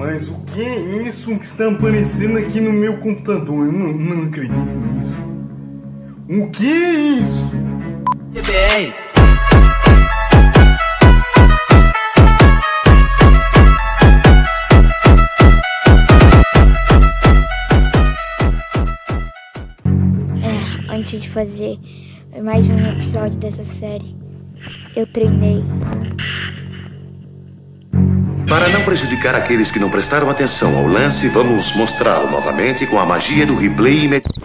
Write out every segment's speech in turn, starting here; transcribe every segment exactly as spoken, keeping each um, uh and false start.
Mas o que é isso que está aparecendo aqui no meu computador? Eu não, não acredito nisso. O que é isso? É, antes de fazer mais um episódio dessa série, eu treinei. Para não prejudicar aqueles que não prestaram atenção ao lance, vamos mostrá-lo novamente com a magia do replay imediato.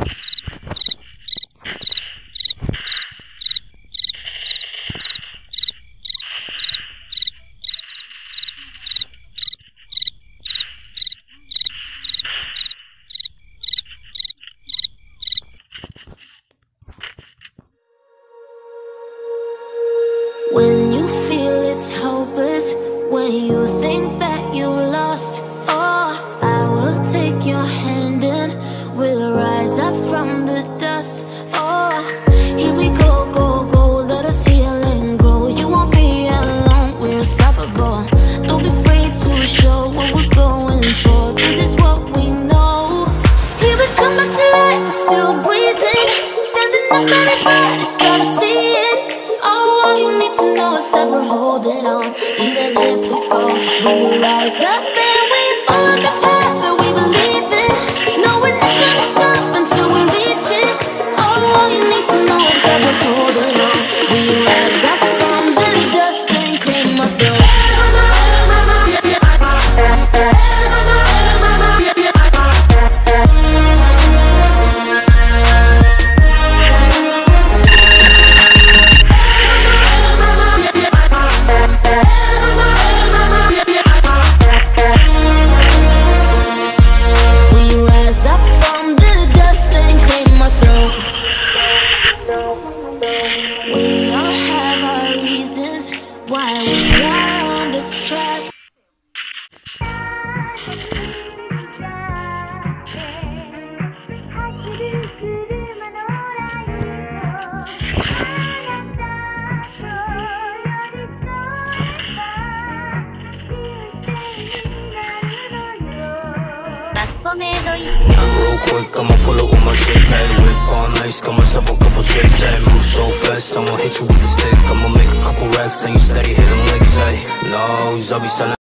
When you feel it's hopeless, when you think that you lost, oh, I will take your hand and we'll rise up from the dust. Oh, here we go, go, go, let us heal and grow. You won't be alone, we're unstoppable. Don't be afraid to show what we're going for. This is what we know. Here we come back to life, we're still breathing. Standing up, everybody's gotta see it. Oh, all you need to know is that we're holding on. Even if we fall, we will rise up and we follow the path that we believe in. No, we're not gonna stop until we reach it. Oh, all you need to know is that we're holding on. We rise up from the dust and claim our throne. We all have our reasons why we are on this track. Real quick, I'ma pull up with my shit, hey, whip on ice, got myself a couple chips, hey, move so fast, I'ma hit you with the stick, I'ma make a couple racks, and you steady hitting licks, hey, no, I'll be selling